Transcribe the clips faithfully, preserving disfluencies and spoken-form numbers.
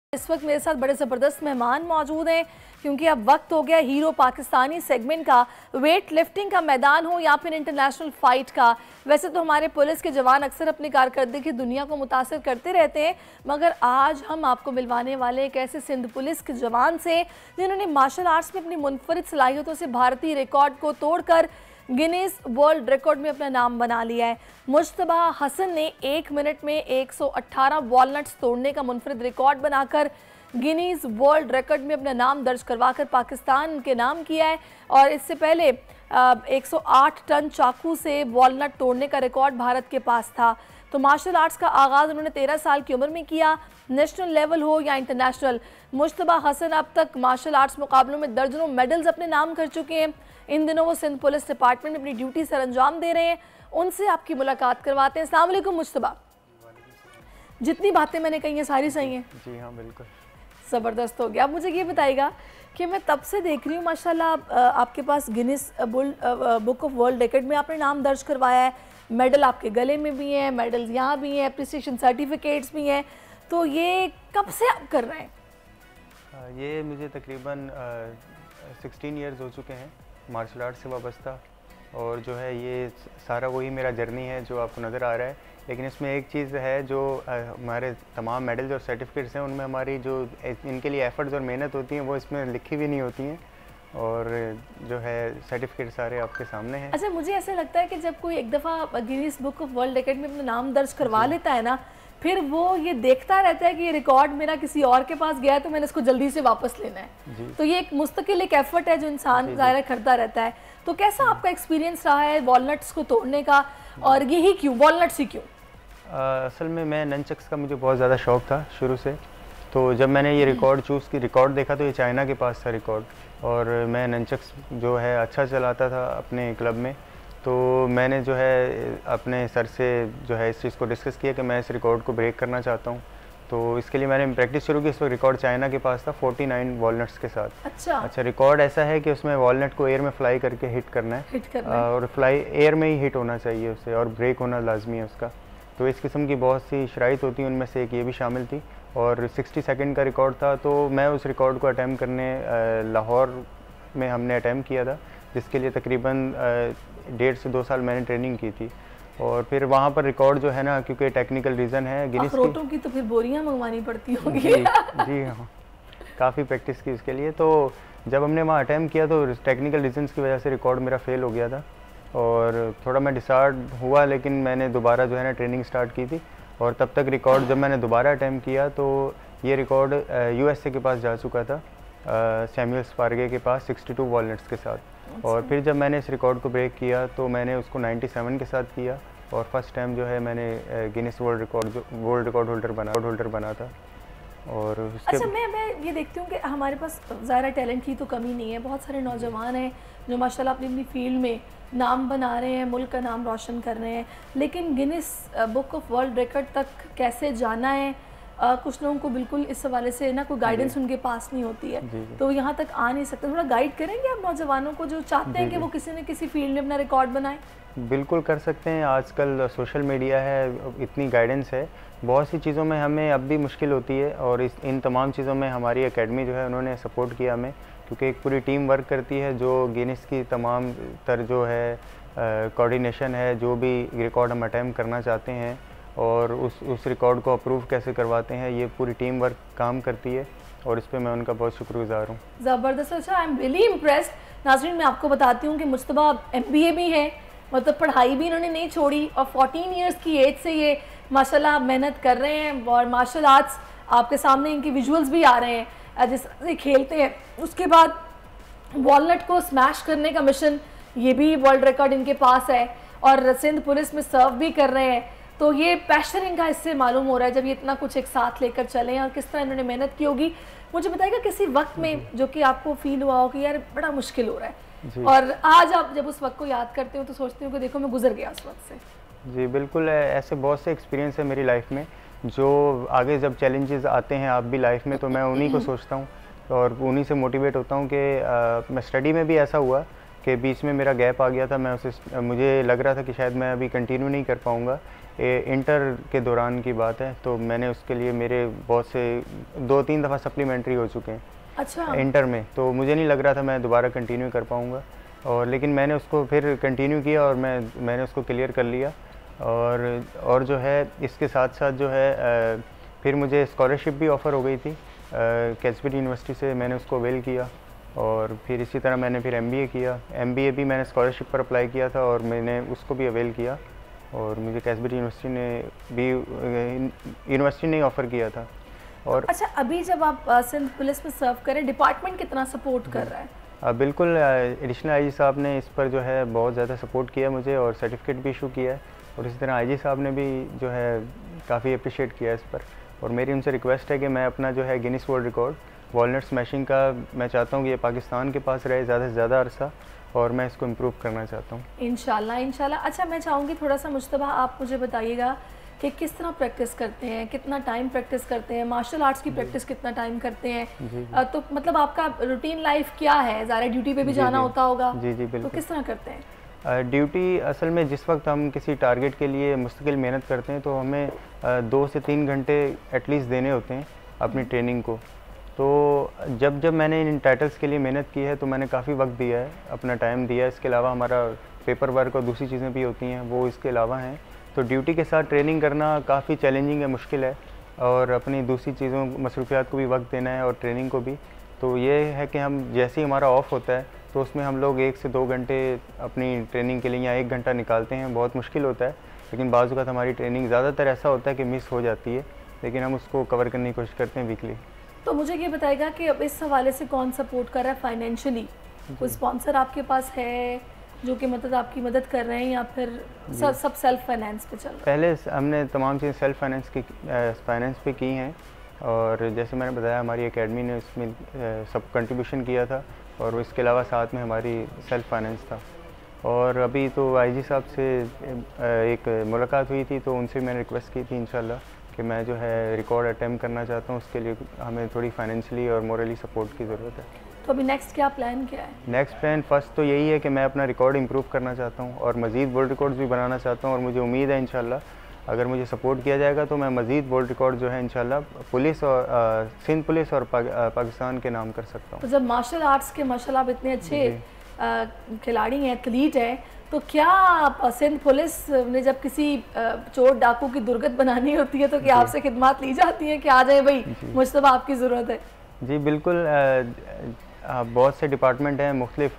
इस वक्त मेरे साथ बड़े ज़बरदस्त मेहमान मौजूद हैं क्योंकि अब वक्त हो गया हीरो पाकिस्तानी सेगमेंट का। वेट लिफ्टिंग का मैदान हो या फिर इंटरनेशनल फ़ाइट का, वैसे तो हमारे पुलिस के जवान अक्सर अपनी कारकर्दगी की दुनिया को मुतासर करते रहते हैं, मगर आज हम आपको मिलवाने वाले एक ऐसे सिंध पुलिस के जवान से जिन्होंने मार्शल आर्ट्स में अपनी मुनफरिद सलाहियतों से भारतीय रिकॉर्ड को तोड़कर गिनीज वर्ल्ड रिकॉर्ड में अपना नाम बना लिया है। मुश्तबा हसन ने एक मिनट में एक सौ अठारह वॉलनट्स तोड़ने का मुनफरिद रिकॉर्ड बनाकर गिनीज वर्ल्ड रिकॉर्ड में अपना नाम दर्ज करवाकर पाकिस्तान के नाम किया है। और इससे पहले एक सौ आठ टन चाकू से वॉलनट तोड़ने का रिकॉर्ड भारत के पास था। तो मार्शल आर्ट्स का आगाज़ उन्होंने तेरह साल की उम्र में किया, नेशनल लेवल हो या इंटरनेशनल। मुश्तबा हसन अब तक मार्शल आर्ट्स मुकाबलों में दर्जनों मेडल्स अपने नाम कर चुके हैं। इन दिनों वो सिंध पुलिस डिपार्टमेंट में अपनी ड्यूटी सर अंजाम दे रहे हैं। उनसे आपकी मुलाकात करवाते हैं। अस्सलाम वालेकुम मुश्तबा। जितनी बातें मैंने कही हैं सारी सही हैं? जी हाँ, बिल्कुल ज़बरदस्त हो गया। आप मुझे ये बताइएगा कि मैं तब से देख रही हूँ माशाल्लाह आपके पास Guinness book of world record में आपने नाम दर्ज करवाया है, मेडल आपके गले में भी हैं, मेडल्स यहाँ भी हैं, अप्रिसिएशन सर्टिफिकेट्स भी हैं। तो ये कब से आप कर रहे हैं? ये मुझे तकरीबन सिक्सटीन इयर्स हो चुके हैं मार्शल आर्ट से वाबस्ता, और जो है ये सारा वही मेरा जर्नी है जो आपको नज़र आ रहा है। लेकिन इसमें एक चीज़ है जो हमारे तमाम मेडल्स और सर्टिफिकेट्स हैं उनमें हमारी जो इनके लिए एफर्ट्स और मेहनत होती हैं वो इसमें लिखी भी नहीं होती हैं, और जो है सर्टिफिकेट सारे आपके सामने हैं। अच्छा, मुझे ऐसा लगता है कि जब कोई एक दफ़ा Guinness book of world record में अपना नाम दर्ज करवा लेता है ना, फिर वो ये देखता रहता है कि ये रिकॉर्ड मेरा किसी और के पास गया है तो मैंने इसको जल्दी से वापस लेना है। तो ये एक मुस्तकिल एक एफर्ट है जो इंसान ज़ाहिर करता रहता है। तो कैसा आपका एक्सपीरियंस रहा है वॉलनट्स को तोड़ने का, और यही क्यों वॉलनट्स ही क्यों? असल में मैं ननचक्स का मुझे बहुत ज़्यादा शौक़ था शुरू से। तो जब मैंने ये रिकॉर्ड चूज़ की रिकॉर्ड देखा तो ये चाइना के पास था रिकॉर्ड, और मैं ननचक्स जो है अच्छा चलाता था अपने क्लब में। तो मैंने जो है अपने सर से जो है इस चीज़ को डिस्कस किया कि मैं इस रिकॉर्ड को ब्रेक करना चाहता हूँ। तो इसके लिए मैंने प्रैक्टिस शुरू की। इस वक्त रिकॉर्ड चाइना के पास था उनचास वॉलनट्स के साथ। अच्छा अच्छा रिकॉर्ड ऐसा है कि उसमें वॉलनट को एयर में फ्लाई करके हिट करना है, हिट करना है। और फ्लाई एयर में ही हिट होना चाहिए उससे, और ब्रेक होना लाजमी है उसका। तो इस किस्म की बहुत सी शराइत होती हैं, उनमें से एक ये भी शामिल थी। और साठ सेकंड का रिकॉर्ड था, तो मैं उस रिकॉर्ड को अटैम्प्ट करने लाहौर में हमने अटैम्प्ट किया था, जिसके लिए तकरीबन डेढ़ से दो साल मैंने ट्रेनिंग की थी। और फिर वहाँ पर रिकॉर्ड जो है ना, क्योंकि टेक्निकल रीज़न है गिनीज की, की तो फिर बोरियां मंगवानी पड़ती होंगी। जी, जी हाँ, काफ़ी प्रैक्टिस की इसके लिए। तो जब हमने वहाँ अटैम्प्ट किया तो टेक्निकल रीजंस की वजह से रिकॉर्ड मेरा फेल हो गया था, और थोड़ा मैं डिसहार्ड हुआ। लेकिन मैंने दोबारा जो है ना ट्रेनिंग स्टार्ट की थी, और तब तक रिकॉर्ड जब मैंने दोबारा अटैम्प्ट किया तो ये रिकॉर्ड यूएसए के पास जा चुका था, सैमुअल स्पार्गे के पास बासठ वॉलनट्स के साथ। और फिर जब मैंने इस रिकॉर्ड को ब्रेक किया तो मैंने उसको सत्तानवे के साथ किया, और फर्स्ट टाइम जो है मैंने गिनीज वर्ल्ड रिकॉर्ड जो वर्ल्ड रिकॉर्ड होल्डर बना होल्डर बना था। और उसके अच्छा, मैं मैं ये देखती हूँ कि हमारे पास ज़्यादा टैलेंट की तो कमी नहीं है। बहुत सारे नौजवान हैं जो माशाल्लाह अपनी अपनी फील्ड में नाम बना रहे हैं, मुल्क का नाम रोशन कर रहे हैं, लेकिन Guinness book of world record तक कैसे जाना है, आ, कुछ लोगों को बिल्कुल इस हवाले से ना कोई गाइडेंस उनके पास नहीं होती है, जी जी। तो यहाँ तक आ नहीं सकते। थोड़ा गाइड करेंगे आप नौजवानों को जो चाहते हैं कि वो किसी न किसी फील्ड में अपना रिकॉर्ड बनाएं? बिल्कुल कर सकते हैं। आजकल सोशल मीडिया है, इतनी गाइडेंस है, बहुत सी चीज़ों में हमें अब भी मुश्किल होती है, और इस इन तमाम चीज़ों में हमारी एकेडमी जो है उन्होंने सपोर्ट किया हमें, क्योंकि एक पूरी टीम वर्क करती है जो गिनीज की तमाम तर जो है कोऑर्डिनेशन है, जो भी रिकॉर्ड हम अटैम्प्ट करना चाहते हैं और उस उस रिकॉर्ड को अप्रूव कैसे करवाते हैं, ये पूरी टीम वर्क काम करती है, और इस पर मैं उनका बहुत शुक्रगुजार हूँ। ज़बरदस्त। अच्छा, आई एम रियली इम्प्रेस्ड। नाज़रीन, मैं आपको बताती हूँ कि मुश्तबा एमबीए भी है, मतलब पढ़ाई भी इन्होंने नहीं छोड़ी, और चौदह इयर्स की एज से ये माशाल्लाह मेहनत कर रहे हैं। और मार्शल आर्ट्स आपके सामने इनकी विजुअल्स भी आ रहे हैं जिस तरह से खेलते हैं। उसके बाद वॉलनट को स्मैश करने का मिशन, ये भी वर्ल्ड रिकॉर्ड इनके पास है, और सिंध पुलिस में सर्व भी कर रहे हैं। तो ये पैशन इनका इससे मालूम हो रहा है जब ये इतना कुछ एक साथ लेकर चले हैं, और किस तरह इन्होंने मेहनत की होगी। मुझे बताइएगा किसी वक्त में जो कि आपको फील हुआ हो कि यार बड़ा मुश्किल हो रहा है, और आज आप जब उस वक्त को याद करते हो तो सोचते हो कि देखो मैं गुजर गया उस वक्त से? जी बिल्कुल, ऐसे बहुत से एक्सपीरियंस है मेरी लाइफ में, जो आगे जब चैलेंजेस आते हैं आप भी लाइफ में, तो मैं उन्हीं को सोचता हूँ और उन्हीं से मोटिवेट होता हूँ कि मैं स्टडी में भी ऐसा हुआ कि बीच में मेरा गैप आ गया था। मैं उसे मुझे लग रहा था कि शायद मैं अभी कंटिन्यू नहीं कर पाऊँगा, इंटर के दौरान की बात है, तो मैंने उसके लिए मेरे बहुत से दो तीन दफ़ा सप्लीमेंट्री हो चुके हैं। अच्छा। इंटर में तो मुझे नहीं लग रहा था मैं दोबारा कंटिन्यू कर पाऊँगा, और लेकिन मैंने उसको फिर कंटिन्यू किया और मैं मैंने उसको क्लियर कर लिया। और और जो है इसके साथ साथ जो है आ, फिर मुझे स्कॉलरशिप भी ऑफ़र हो गई थी कैस्बरी यूनिवर्सिटी से, मैंने उसको अवेल किया। और फिर इसी तरह मैंने फिर एमबीए किया, एमबीए भी मैंने स्कॉलरशिप पर अप्लाई किया था और मैंने उसको भी अवेल किया, और मुझे कैस्बरी यूनिवर्सिटी ने भी यूनिवर्सिटी ने ऑफ़र किया था। और अच्छा, अभी जब आप सिंध पुलिस में सर्व करें, डिपार्टमेंट कितना सपोर्ट कर रहा है? आ, बिल्कुल, एडिशनल आईजी साहब ने इस पर जो है बहुत ज़्यादा सपोर्ट किया मुझे और सर्टिफिकेट भी इशू किया है, और इसी तरह आईजी साहब ने भी जो है काफ़ी अप्रिशिएट किया इस पर। और मेरी उनसे रिक्वेस्ट है कि मैं अपना जो है Guinness world record walnut smashing का, मैं चाहता हूँ कि ये पाकिस्तान के पास रहे ज़्यादा से ज़्यादा अरसा, और मैं इसको इम्प्रूव करना चाहता हूँ इंशाल्लाह इंशाल्लाह। अच्छा, मैं चाहूँगी थोड़ा सा मुश्तबा आप मुझे बताइएगा कि किस तरह प्रैक्टिस करते हैं, कितना टाइम प्रैक्टिस करते हैं, मार्शल आर्ट्स की प्रैक्टिस कितना टाइम करते हैं? जी, आ, तो मतलब आपका रूटीन लाइफ क्या है? ज़ाहिर ड्यूटी पे भी जाना जी, होता होगा। जी जी बिल्कुल। तो किस तरह करते हैं? ड्यूटी असल में जिस वक्त हम किसी टारगेट के लिए मुस्तकिल मेहनत करते हैं तो हमें आ, दो से तीन घंटे एटलीस्ट देने होते हैं अपनी ट्रेनिंग को। तो जब जब मैंने इन टाइटल्स के लिए मेहनत की है तो मैंने काफ़ी वक्त दिया है, अपना टाइम दिया है। इसके अलावा हमारा पेपर वर्क और दूसरी चीज़ें भी होती हैं, वो इसके अलावा हैं। तो ड्यूटी के साथ ट्रेनिंग करना काफ़ी चैलेंजिंग है, मुश्किल है, और अपनी दूसरी चीज़ों मसरूफियात को भी वक्त देना है और ट्रेनिंग को भी। तो ये है कि हम जैसे ही हमारा ऑफ़ होता है तो उसमें हम लोग एक से दो घंटे अपनी ट्रेनिंग के लिए या एक घंटा निकालते हैं। बहुत मुश्किल होता है, लेकिन बाज़ वक़्त हमारी ट्रेनिंग ज़्यादातर ऐसा होता है कि मिस हो जाती है, लेकिन हम उसको कवर करने की कोशिश करते हैं वीकली। तो मुझे ये बताएगा कि अब इस हवाले से कौन सपोर्ट कर रहा है फाइनेंशियली? कोई स्पॉन्सर आपके पास है जो कि मतलब आपकी मदद कर रहे हैं, या फिर सब सब सेल्फ फाइनेंस पे चल रहा है? पहले हमने तमाम चीज़ें सेल्फ फाइनेंस की फाइनेंस पे की हैं, और जैसे मैंने बताया हमारी एकेडमी ने इसमें सब कंट्रीब्यूशन किया था, और इसके अलावा साथ में हमारी सेल्फ फाइनेंस था। और अभी तो आईजी साहब से एक मुलाकात हुई थी, तो उनसे मैंने रिक्वेस्ट की थी इंशाल्लाह कि मैं जो है रिकॉर्ड अटेम्प्ट करना चाहता हूँ, उसके लिए हमें थोड़ी फाइनेंशियली और मोरली सपोर्ट की ज़रूरत है। तो अभी नेक्स्ट क्या प्लान क्या है? नेक्स्ट प्लान फर्स्ट तो यही है कि मैं अपना रिकॉर्ड इंप्रूव करना चाहता हूँ और मज़ीद वर्ल्ड रिकॉर्ड्स भी बनाना चाहता हूँ, और मुझे उम्मीद है इंशाल्लाह अगर मुझे सपोर्ट किया जाएगा तो मैं मज़ीद वर्ल्ड रिकॉर्ड जो है इंशाल्लाह पुलिस और आ, सिंध पुलिस और पा, आ, पाकिस्तान के नाम कर सकता हूँ। तो जब मार्शल आर्ट्स के माशाल्लाह आप इतने अच्छे खिलाड़ी हैं, एथलीट हैं, तो क्या सिंध पुलिस ने जब किसी चोर डाकू की दुर्गत बनानी होती है तो क्या आपसे खिदमत ली जाती है कि आ जाए भाई, मुझे आपकी ज़रूरत है? जी बिल्कुल, आ, आ, बहुत से डिपार्टमेंट हैं, मुख्तलिफ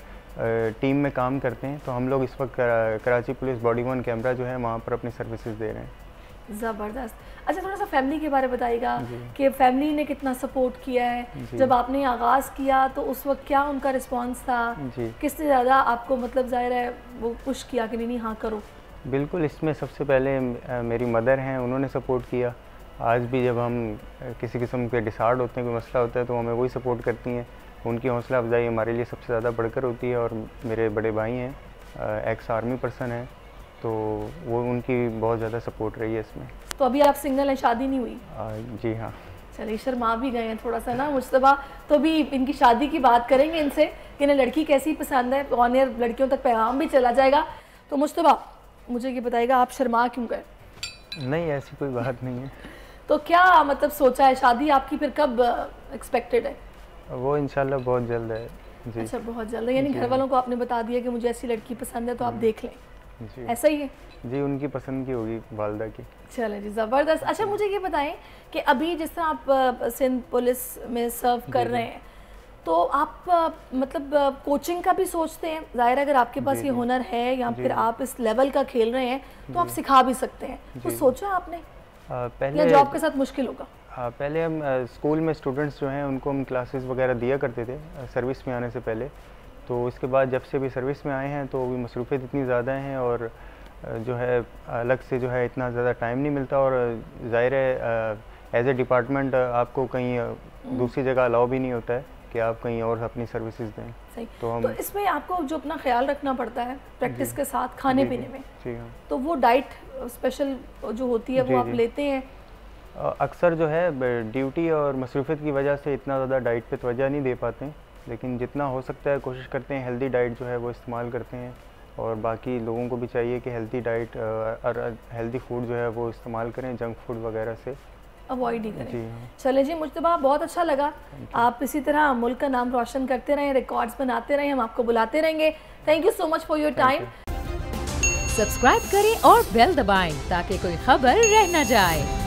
टीम में काम करते हैं, तो हम लोग इस वक्त Karachi police body worn camera जो है वहाँ पर अपनी सर्विसेज दे रहे हैं। ज़बरदस्त। अच्छा, थोड़ा सा फैमिली के बारे में बताइएगा कि फैमिली ने कितना सपोर्ट किया है? जब आपने आगाज़ किया तो उस वक्त क्या उनका रिस्पांस था? किसने ज़्यादा आपको मतलब ज़ाहिर है वो पुश किया कि नहीं नहीं हाँ करो? बिल्कुल, इसमें सबसे पहले मेरी मदर हैं, उन्होंने सपोर्ट किया। आज भी जब हम किसी किस्म के डिसार्ड होते हैं, कोई मसला होता है, तो हमें वही सपोर्ट करती हैं। उनकी हौसला अफजाई हमारे लिए सबसे ज़्यादा बढ़कर होती है। और मेरे बड़े भाई हैं, एक्स आर्मी पर्सन हैं, तो वो उनकी बहुत ज़्यादा सपोर्ट रही है इसमें। तो अभी आप सिंगल हैं, शादी नहीं हुई? आ, जी हाँ। चलिए, शर्मा भी गए हैं थोड़ा सा ना मुश्तबा, तो भी इनकी शादी की बात करेंगे इनसे कि इन्हें लड़की कैसी पसंद है, ऑन एयर लड़कियों तक पैगाम भी चला जाएगा। तो मुश्तबा मुझे ये बताइएगा आप शर्मा क्यों गए? नहीं, ऐसी कोई बात नहीं है। तो क्या मतलब सोचा है, शादी आपकी फिर कब एक्सपेक्टेड है? वो इंशाल्लाह बहुत जल्द है जी। अच्छा, बहुत जल्द है, यानी घर वालों को आपने बता दिया कि मुझे ऐसी लड़की पसंद है तो आप देख लें जी। ऐसा ही है? जी, उनकी पसंद की होगी, वालदा की। चले जी, ज़बरदस्त। अच्छा, मुझे ये बताएं कि अभी जिस तरह आप सिंध पुलिस में सर्व कर रहे हैं, तो आप मतलब कोचिंग का भी सोचते हैं? ज़ाहिर अगर आपके पास ये हुनर है या फिर आप इस लेवल का खेल रहे हैं तो आप सिखा भी सकते हैं, तो सोचा आपने पहले जॉब के साथ मुश्किल होगा? हाँ, पहले हम स्कूल में स्टूडेंट्स जो हैं उनको हम क्लासेस वगैरह दिया करते थे सर्विस में आने से पहले। तो इसके बाद जब से भी सर्विस में आए हैं तो भी मसरूफियत इतनी ज़्यादा हैं, और जो है अलग से जो है इतना ज़्यादा टाइम नहीं मिलता, और ज़ाहिर है एज ए डिपार्टमेंट आपको कहीं दूसरी जगह अलाउ भी नहीं होता है कि आप कहीं और अपनी सर्विसेज दें। सही। तो हम तो इसमें आपको जो अपना ख्याल रखना पड़ता है प्रैक्टिस के साथ खाने पीने में, जी हाँ, तो वो डाइट स्पेशल जो होती है वो आप लेते हैं? अक्सर जो है ड्यूटी और मसरूफियत की वजह से इतना ज़्यादा डाइट पे तवज्जो नहीं दे पाते हैं, लेकिन जितना हो सकता है कोशिश करते हैं हेल्दी डाइट जो है वो इस्तेमाल करते हैं। और बाकी लोगों को भी चाहिए कि हेल्दी डाइट और हेल्दी फूड जो है वो इस्तेमाल करें, जंक फूड वगैरह से अवॉइड ही करें। जी हाँ। चले जी मुज्तबा, बहुत अच्छा लगा, आप इसी तरह मुल्क का नाम रोशन करते रहें, रिकॉर्ड्स बनाते रहें, हम आपको बुलाते रहेंगे। Thank you so much for your time. Subscribe करें और बेल दबाएं ताकि कोई खबर रह न जाए।